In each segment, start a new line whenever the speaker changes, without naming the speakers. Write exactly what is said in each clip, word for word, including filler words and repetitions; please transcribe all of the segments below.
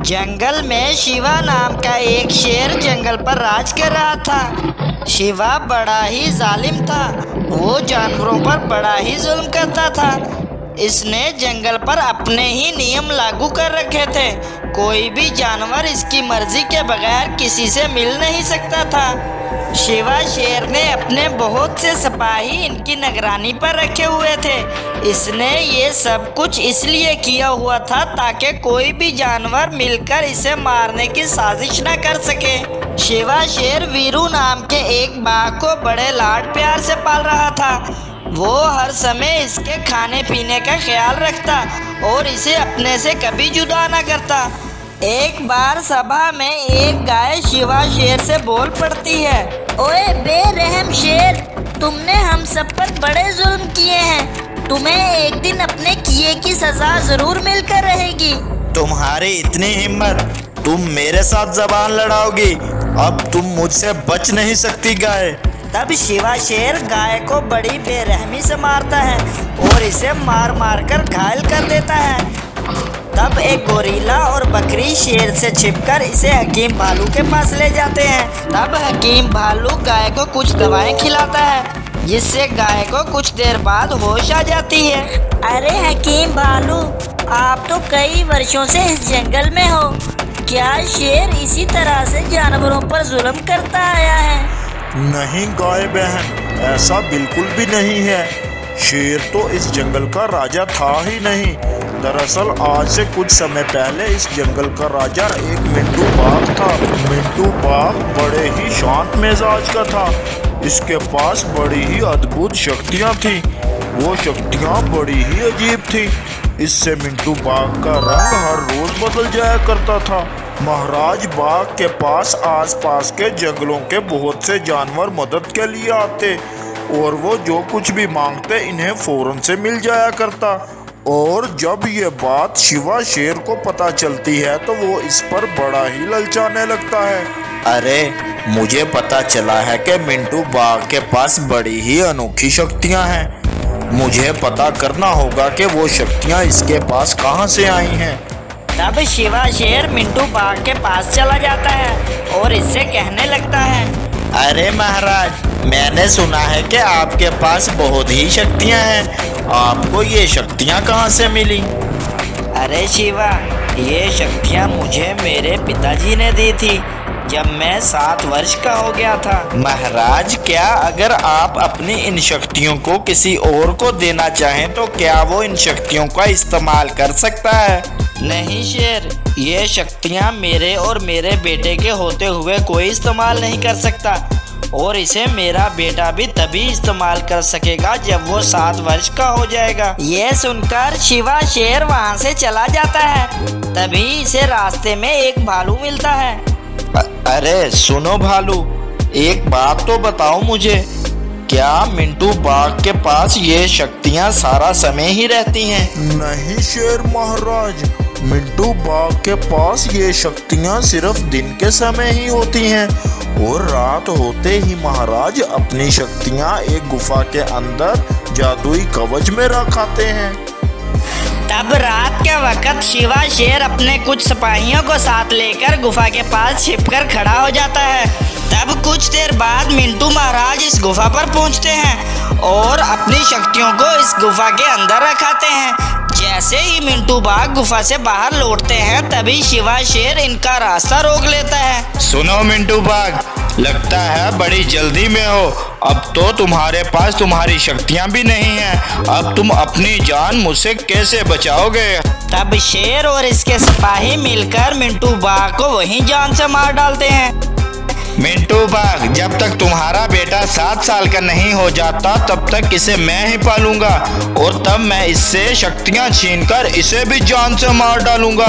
जंगल में शिवा नाम का एक शेर जंगल पर राज कर रहा था। शिवा बड़ा ही जालिम था। वो जानवरों पर बड़ा ही जुल्म करता था। इसने जंगल पर अपने ही नियम लागू कर रखे थे। कोई भी जानवर इसकी मर्जी के बगैर किसी से मिल नहीं सकता था। शिवा शेर ने अपने बहुत से सिपाही इनकी निगरानी पर रखे हुए थे। इसने ये सब कुछ इसलिए किया हुआ था ताकि कोई भी जानवर मिलकर इसे मारने की साजिश न कर सके। शिवा शेर वीरू नाम के एक बाघ को बड़े लाड प्यार से पाल रहा था। वो हर समय इसके खाने पीने का ख्याल रखता और इसे अपने से कभी जुदा न करता। एक बार सभा में एक गाय शिवा शेर से बोल पड़ती है, ओए बेरहम शेर, तुमने हम सब पर बड़े जुल्म किए हैं। तुम्हें एक दिन अपने किए की सजा जरूर मिलकर रहेगी।
तुम्हारी इतनी हिम्मत, तुम मेरे साथ जबान लड़ाओगी? अब तुम मुझसे बच नहीं सकती गाय।
तब शिवा शेर गाय को बड़ी बेरहमी से मारता है और इसे मार मार कर घायल कर देता है। तब एक गोरिल्ला और बकरी शेर से छिपकर इसे हकीम भालू के पास ले जाते हैं। तब हकीम भालू गाय को कुछ दवाएं खिलाता है जिससे गाय को कुछ देर बाद होश आ जाती है। अरे हकीम भालू, आप तो कई वर्षों से इस जंगल में हो। क्या शेर इसी तरह से जानवरों पर जुल्म करता आया है?
नहीं गाय बहन, ऐसा बिल्कुल भी नहीं है। शेर तो इस जंगल का राजा था ही नहीं। दरअसल आज से कुछ समय पहले इस जंगल का राजा एक मिंटू बाघ था। मिंटू बाघ बड़े ही शांत मिजाज का था। इसके पास बड़ी ही अद्भुत शक्तियाँ थीं। वो शक्तियाँ बड़ी ही अजीब थीं। इससे मिंटू बाघ का रंग हर रोज बदल जाया करता था। महाराज बाघ के पास आसपास के जंगलों के बहुत से जानवर मदद के लिए आते और वो जो कुछ भी मांगते इन्हें फौरन से मिल जाया करता। और जब ये बात शिवा शेर को पता चलती है तो वो इस पर बड़ा ही ललचाने लगता है।
अरे, मुझे पता चला है कि मिंटू बाघ के पास बड़ी ही अनोखी शक्तियां हैं। मुझे पता करना होगा कि वो शक्तियां इसके पास कहां से आई हैं।
तब शिवा शेर मिंटू बाघ के पास चला जाता है और इससे कहने लगता है,
अरे महाराज, मैंने सुना है कि आपके पास बहुत ही शक्तियां हैं। आपको ये शक्तियां कहां से मिली?
अरे शिवा, ये शक्तियां मुझे मेरे पिताजी ने दी थी जब मैं सात वर्ष का हो गया था।
महाराज, क्या अगर आप अपनी इन शक्तियों को किसी और को देना चाहें तो क्या वो इन शक्तियों का इस्तेमाल कर सकता है?
नहीं शेर, ये शक्तियाँ मेरे और मेरे बेटे के होते हुए कोई इस्तेमाल नहीं कर सकता और इसे मेरा बेटा भी तभी इस्तेमाल कर सकेगा जब वो सात वर्ष का हो जाएगा। ये सुनकर शिवा शेर वहाँ से चला जाता है। तभी इसे रास्ते में एक भालू मिलता है।
अरे सुनो भालू, एक बात तो बताओ मुझे, क्या मिंटू बाघ के पास ये शक्तियाँ सारा समय ही रहती हैं?
नहीं शेर महाराज, मिंटू बाघ के पास ये शक्तियाँ सिर्फ दिन के समय ही होती हैं और रात होते ही महाराज अपनी शक्तियाँ एक गुफा के अंदर जादुई कवच में रखाते हैं।
तब रात के वक्त शिवा शेर अपने कुछ सिपाहियों को साथ लेकर गुफा के पास छिपकर खड़ा हो जाता है। तब कुछ देर बाद मिंटू महाराज इस गुफा पर पहुंचते हैं और अपनी शक्तियों को इस गुफा के अंदर रखाते हैं। जैसे ही मिंटू बाघ गुफा से बाहर लौटते हैं तभी शिवा शेर इनका रास्ता रोक लेता है।
सुनो मिंटू बाघ, लगता है बड़ी जल्दी में हो। अब तो तुम्हारे पास तुम्हारी शक्तियाँ भी नहीं हैं। अब तुम अपनी जान मुझसे कैसे बचाओगे?
तब शेर और इसके सिपाही मिलकर मिंटू बाघ को वहीं जान से मार डालते हैं।
मिंटू बाघ, जब तक तुम्हारा बेटा सात साल का नहीं हो जाता तब तक इसे मैं ही पालूंगा और तब मैं इससे शक्तियाँ छीनकर इसे भी जान से मार डालूंगा।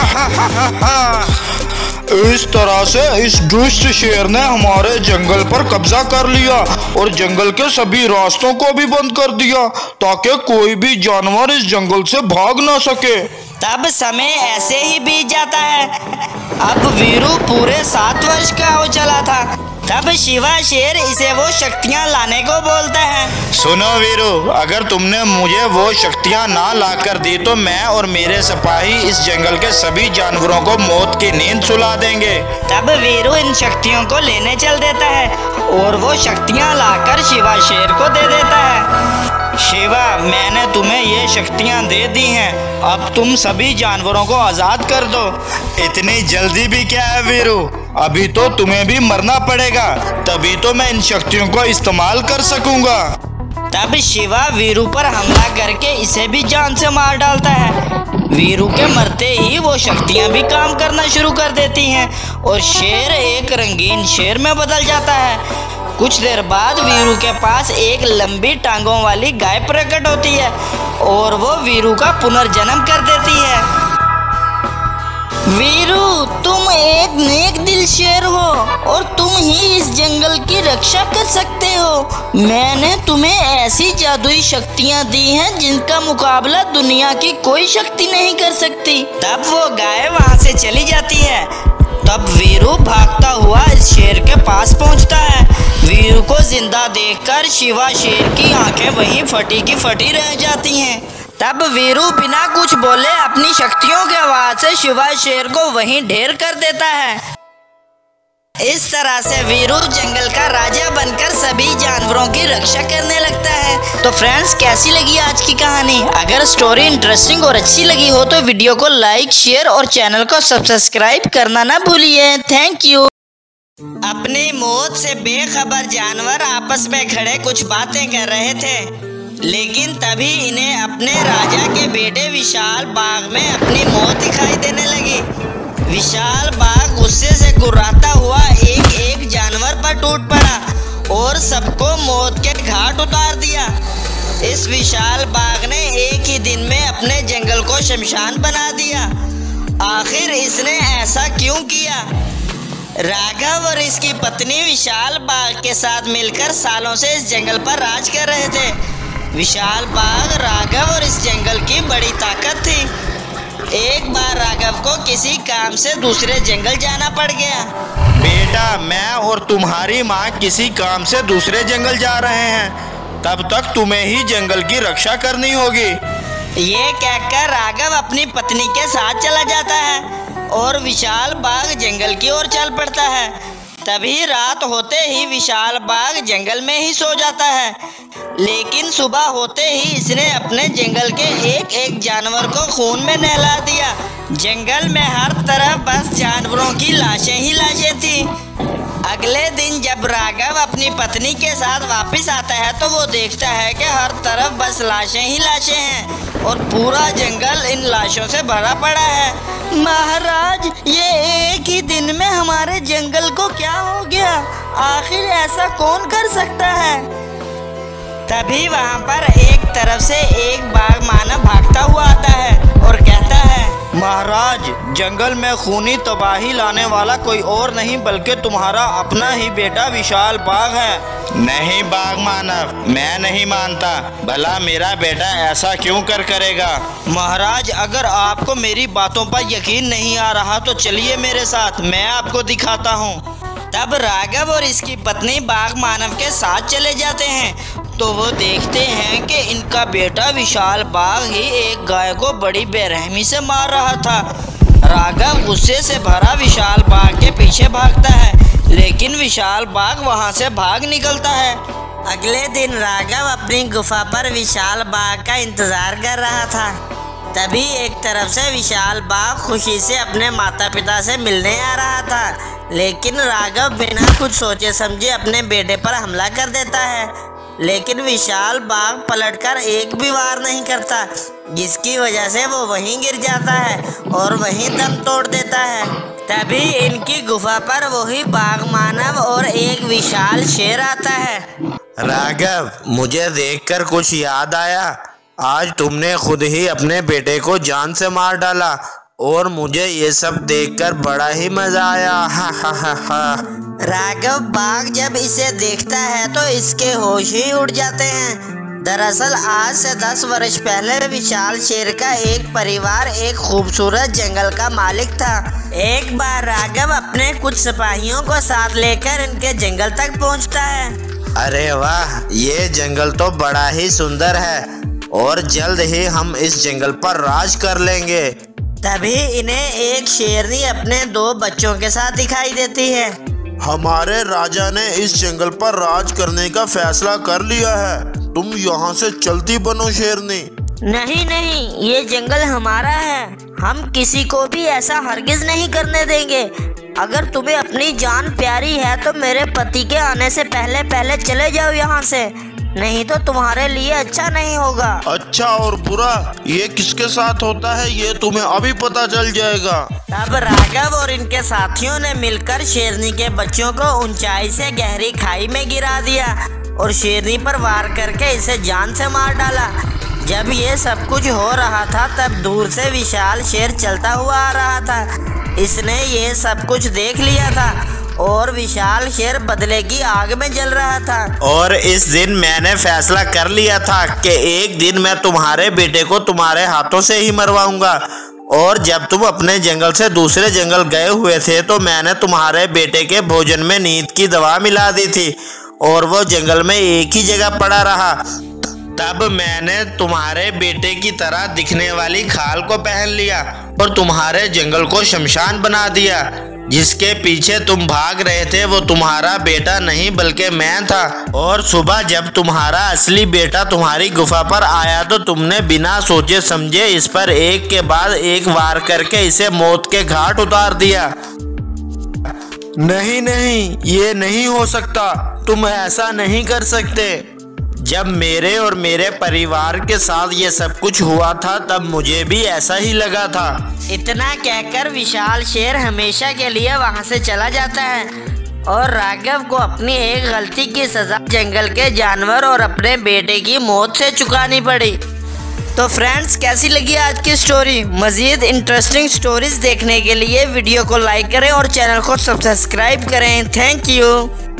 इस तरह से इस दुष्ट शेर ने हमारे जंगल पर कब्जा कर लिया और जंगल के सभी रास्तों को भी बंद कर दिया ताकि कोई भी जानवर इस जंगल से भाग ना सके।
तब समय ऐसे ही बीत जाता है। अब वीरू पूरे सात वर्ष का हो चला था। तब शिवा शेर इसे वो शक्तियाँ लाने को बोलता है।
सुनो वीरू, अगर तुमने मुझे वो शक्तियाँ ना लाकर दी तो मैं और मेरे सिपाही इस जंगल के सभी जानवरों को मौत की नींद सुला देंगे।
तब वीरू इन शक्तियों को लेने चल देता है और वो शक्तियाँ लाकर शिवा शेर को दे देता है। शिवा, मैंने तुम्हें ये शक्तियाँ दे दी हैं, अब तुम सभी जानवरों को आज़ाद कर दो।
इतनी जल्दी भी क्या है वीरू, अभी तो तुम्हें भी मरना पड़ेगा, तभी तो मैं इन शक्तियों को इस्तेमाल कर सकूंगा।
तब शिवा वीरू पर हमला करके इसे भी जान से मार डालता है। वीरू के मरते ही वो शक्तियाँ भी काम करना शुरू कर देती हैं और शेर एक रंगीन शेर में बदल जाता है। कुछ देर बाद वीरू के पास एक लंबी टांगों वाली गाय प्रकट होती है और वो वीरू का पुनर्जन्म कर देती है। वीरू, तुम एक नेक दिल शेर हो और तुम ही इस जंगल की रक्षा कर सकते हो। मैंने तुम्हें ऐसी जादुई शक्तियाँ दी हैं जिनका मुकाबला दुनिया की कोई शक्ति नहीं कर सकती। तब वो गाय वहाँ से चली जाती है। तब वीरू भागता हुआ इस शेर के पास पहुँचता है। वीरू को जिंदा देखकर शिवा शेर की आंखें वहीं फटी की फटी रह जाती हैं। तब वीरू बिना कुछ बोले अपनी शक्तियों के आवाज से शिवा शेर को वहीं ढेर कर देता है। इस तरह से वीरू जंगल का राजा बनकर सभी जानवरों की रक्षा करने लगता है। तो फ्रेंड्स, कैसी लगी आज की कहानी? अगर स्टोरी इंटरेस्टिंग और अच्छी लगी हो तो वीडियो को लाइक, शेयर और चैनल को सब्सक्राइब करना ना भूलिए। Thank you. अपनी मौत से बेखबर जानवर आपस में खड़े कुछ बातें कर रहे थे, लेकिन तभी इन्हें अपने राजा के बेटे विशाल बाघ में अपनी मौत दिखाई देने लगी। विशाल बाघ गुस्से से गुर्राता हुआ एक एक जानवर पर टूट पड़ा और सबको मौत के घाट उतार दिया। इस विशाल बाघ ने एक ही दिन में अपने जंगल को शमशान बना दिया। आखिर इसने ऐसा क्यों किया? राघव और इसकी पत्नी विशाल बाघ के साथ मिलकर सालों से इस जंगल पर राज कर रहे थे। विशाल बाघ राघव और इस जंगल की बड़ी ताकत थी। एक बार राघव को किसी काम से दूसरे जंगल जाना पड़ गया।
बेटा, मैं और तुम्हारी माँ किसी काम से दूसरे जंगल जा रहे हैं, तब तक तुम्हें ही जंगल की रक्षा करनी होगी।
ये कहकर राघव अपनी पत्नी के साथ चला जाता है और विशाल बाघ जंगल की ओर चल पड़ता है। तभी रात होते ही विशाल बाघ जंगल में ही सो जाता है, लेकिन सुबह होते ही इसने अपने जंगल के एक एक जानवर को खून में नहला दिया। जंगल में हर तरफ बस जानवरों की लाशें ही लाशें थी। अगले दिन जब राघव अपनी पत्नी के साथ वापस आता है तो वो देखता है कि हर तरफ बस लाशें ही लाशें हैं और पूरा जंगल इन लाशों से भरा पड़ा है। महाराज, ये एक ही दिन में हमारे जंगल को क्या हो गया? आखिर ऐसा कौन कर सकता है? तभी वहाँ पर एक तरफ से एक बाघ मानव भागता हुआ आता है और कहता है,
महाराज, जंगल में खूनी तबाही लाने वाला कोई और नहीं बल्कि तुम्हारा अपना ही बेटा विशाल बाघ है। नहीं बाघ मानव, मैं नहीं मानता। भला मेरा बेटा ऐसा क्यों कर करेगा?
महाराज, अगर आपको मेरी बातों पर यकीन नहीं आ रहा तो चलिए मेरे साथ, मैं आपको दिखाता हूँ। तब राघव और इसकी पत्नी बाघ मानव के साथ चले जाते हैं तो वो देखते हैं कि इनका बेटा विशाल बाघ ही एक गाय को बड़ी बेरहमी से मार रहा था। राघव गुस्से से भरा विशाल बाघ के पीछे भागता है, लेकिन विशाल बाघ वहां से भाग निकलता है। अगले दिन राघव अपनी गुफा पर विशाल बाघ का इंतजार कर रहा था। तभी एक तरफ से विशाल बाघ खुशी से अपने माता पिता से मिलने आ रहा था, लेकिन राघव बिना कुछ सोचे समझे अपने बेटे पर हमला कर देता है। लेकिन विशाल बाघ पलटकर एक भी वार नहीं करता, जिसकी वजह से वो वहीं गिर जाता है और वहीं दम तोड़ देता है। तभी इनकी गुफा पर वही बाघ मानव और एक विशाल शेर आता है।
राघव, मुझे देखकर कुछ याद आया। आज तुमने खुद ही अपने बेटे को जान से मार डाला और मुझे ये सब देखकर बड़ा ही मजा आया। हा हा हा हा।
राघव बाघ जब इसे देखता है तो इसके होश ही उड़ जाते हैं। दरअसल आज से दस वर्ष पहले विशाल शेर का एक परिवार एक खूबसूरत जंगल का मालिक था। एक बार राघव अपने कुछ सिपाहियों को साथ लेकर इनके जंगल तक पहुंचता है।
अरे वाह, ये जंगल तो बड़ा ही सुंदर है और जल्द ही हम इस जंगल पर राज कर लेंगे।
तभी इन्हें एक शेरनी अपने दो बच्चों के साथ दिखाई देती है।
हमारे राजा ने इस जंगल पर राज करने का फैसला कर लिया है, तुम यहाँ से चलती बनो शेरनी।
नहीं नहीं, ये जंगल हमारा है, हम किसी को भी ऐसा हरगिज नहीं करने देंगे। अगर तुम्हें अपनी जान प्यारी है तो मेरे पति के आने से पहले पहले चले जाओ यहाँ से, नहीं तो तुम्हारे लिए अच्छा नहीं होगा।
अच्छा और बुरा ये किसके साथ होता है ये तुम्हें अभी पता चल जाएगा।
तब राघव और इनके साथियों ने मिलकर शेरनी के बच्चों को ऊंचाई से गहरी खाई में गिरा दिया और शेरनी पर वार करके इसे जान से मार डाला। जब ये सब कुछ हो रहा था तब दूर से विशाल शेर चलता हुआ आ रहा था। इसने ये सब कुछ देख लिया था और विशाल शेर बदले की आग में जल रहा था।
और इस दिन मैंने फैसला कर लिया था कि एक दिन मैं तुम्हारे बेटे को तुम्हारे हाथों से ही मरवाऊंगा। और जब तुम अपने जंगल से दूसरे जंगल गए हुए थे तो मैंने तुम्हारे बेटे के भोजन में नींद की दवा मिला दी थी और वो जंगल में एक ही जगह पड़ा रहा। तब मैंने तुम्हारे बेटे की तरह दिखने वाली खाल को पहन लिया और तुम्हारे जंगल को शमशान बना दिया। जिसके पीछे तुम भाग रहे थे वो तुम्हारा बेटा नहीं बल्कि मैं था। और सुबह जब तुम्हारा असली बेटा तुम्हारी गुफा पर आया तो तुमने बिना सोचे समझे इस पर एक के बाद एक वार करके इसे मौत के घाट उतार दिया।
नहीं नहीं, ये नहीं हो सकता, तुम ऐसा नहीं कर सकते।
जब मेरे और मेरे परिवार के साथ ये सब कुछ हुआ था तब मुझे भी ऐसा ही लगा था।
इतना कहकर विशाल शेर हमेशा के लिए वहां से चला जाता है और राघव को अपनी एक गलती की सजा जंगल के जानवर और अपने बेटे की मौत से चुकानी पड़ी। तो फ्रेंड्स, कैसी लगी आज की स्टोरी? मजीद इंटरेस्टिंग स्टोरीज देखने के लिए वीडियो को लाइक करें और चैनल को सब्सक्राइब करें। Thank you.